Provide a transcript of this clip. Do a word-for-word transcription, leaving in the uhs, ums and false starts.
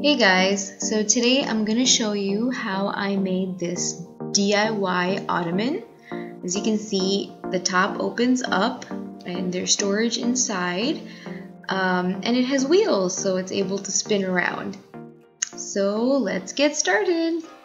Hey guys, so today I'm gonna show you how I made this D I Y ottoman. As you can see, the top opens up and there's storage inside, um, and it has wheels so it's able to spin around. So let's get started.